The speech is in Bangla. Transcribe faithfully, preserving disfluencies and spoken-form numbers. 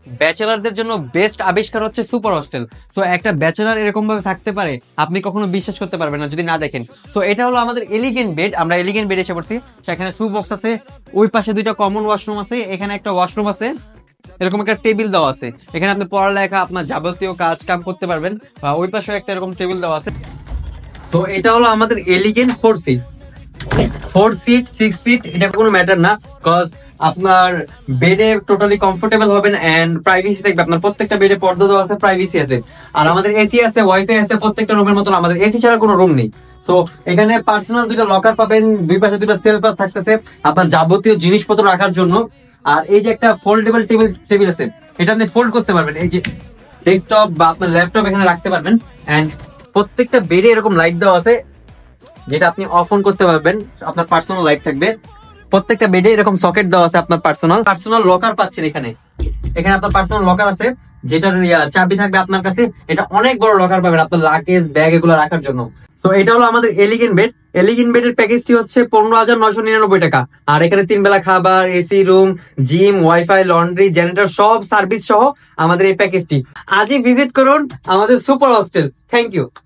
ব্যাচেলারদের জন্য বেস্ট আবিষ্কার হচ্ছে সুপার হোস্টেল। সো একটা ব্যাচেলার এরকম ভাবে থাকতে পারে, আপনি কখনো বিশ্বাস করতে পারবেন না যদি না দেখেন। সো এটা হলো আমাদের এলিগেন্ট বেড, আমরা এলিগেন্ট বেড এসে পড়ছি। সেখানে শু বক্স আছে, ওই পাশে দুইটা কমন ওয়াশরুম আছে, এখানে একটা ওয়াশরুম আছে, এরকম একটা টেবিল দেওয়া আছে, এখানে আপনি পড়ালেখা আপনার যাবতীয় কাজ কাম করতে পারবেন। ওই পাশে একটা এরকম টেবিল দেওয়া আছে। তো এটা হলো আমাদের elegant four seat, four seat six seat এটা কোনো ম্যাটার না, কজ আপনার বেডে টোটালি কমফোর্টেবল হবেন এন্ড প্রাইভেসি থাকবে। আপনার প্রত্যেকটা বেডে পর্দা দেওয়া আছে, প্রাইভেসি আছে, আর আমাদের এসি আছে, ওয়াইফাই আছে প্রত্যেকটা রুমের মতন। আমাদের এসি ছাড়া কোনো রুম নেই। তো এখানে পার্সোনাল দুইটা লকার পাবেন, দুই পাশে দুইটা সেলফ থাকতেছে আপনার যাবতীয় জিনিসপত্র রাখার জন্য। আর এই যে একটা ফোল্ডেবল টেবিল টেবিল আছে, এটা আপনি ফোল্ড করতে পারবেন, এই যে ডেস্কটপ বা আপনার ল্যাপটপ এখানে রাখতে পারবেন। এন্ড প্রত্যেকটা বেডে এরকম লাইট দেওয়া আছে, যেটা আপনি অফ অন করতে পারবেন, আপনার পার্সোনাল লাইট থাকবে। প্রত্যেকটা বেডে এরকম সকেট দেওয়া আছে, আপনার পার্সোনাল পার্সোনাল লকার পাচ্ছেন এখানে। এখানে আপনার পার্সোনাল লকার আছে, যেটার চাবি থাকবে আপনার কাছে। এটা অনেক বড় লকার পাবেন আপনার লাগেজ ব্যাগ এগুলো রাখার জন্য। তো এটা হলো আমাদের এলিগেন্ট বেড। এলিগেন্ট বেডের প্যাকেজটি হচ্ছে পনেরো হাজার নয়শো নিরানব্বই টাকা। আর এখানে তিন বেলা খাবার, AC room, gym, wifi, laundry, generator সব সার্ভিস সহ আমাদের এই প্যাকেজটি। আজই ভিজিট করুন আমাদের সুপার হোস্টেল। Thank you.